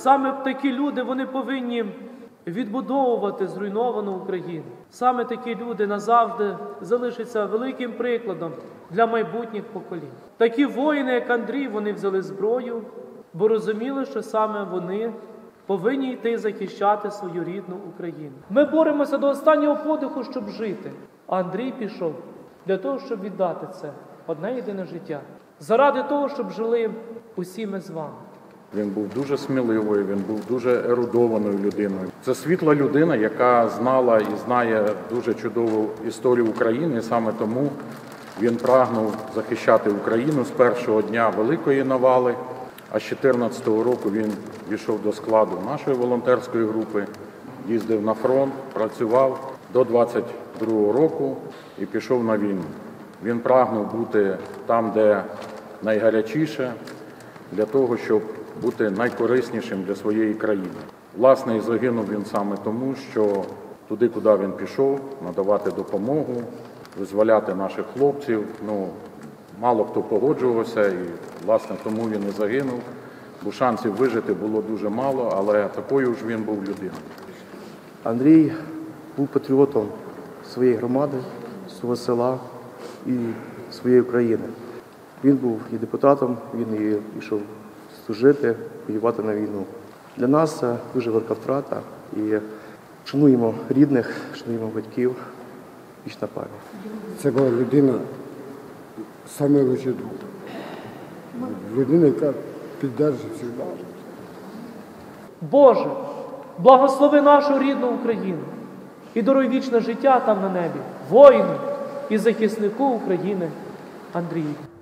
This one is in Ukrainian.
саме такі люди, вони повинні відбудовувати зруйновану Україну. Саме такі люди назавжди залишаться великим прикладом для майбутніх поколінь. Такі воїни, як Андрій, вони взяли зброю, бо розуміли, що саме вони повинні йти захищати свою рідну Україну. Ми боремося до останнього подиху, щоб жити. А Андрій пішов для того, щоб віддати це одне єдине життя. Заради того, щоб жили усі ми з вами. Він був дуже сміливою, він був дуже ерудованою людиною. Це світла людина, яка знала і знає дуже чудову історію України. Саме тому він прагнув захищати Україну з першого дня Великої навали. А з 2014 року він війшов до складу нашої волонтерської групи, їздив на фронт, працював до 22-го року і пішов на війну. Він прагнув бути там, де найгарячіше, для того, щоб бути найкориснішим для своєї країни. Власне, і загинув він саме тому, що туди, куди він пішов, надавати допомогу, визволяти наших хлопців, мало хто погоджувався, і, власне, тому він і загинув, бо шансів вижити було дуже мало, але такою ж він був людиною. Андрій був патріотом своєї громади, свого села і своєї країни. Він був і депутатом, він і йшов служити, воювати на війну. Для нас це дуже велика втрата, і шануємо рідних, шануємо батьків, вічна пам'ять. Це була людина саме лучше друг. Людина, яка піддержує завжди. Боже, благослови нашу рідну Україну і даруй вічне життя там на небі, воїну і захиснику України Андрію.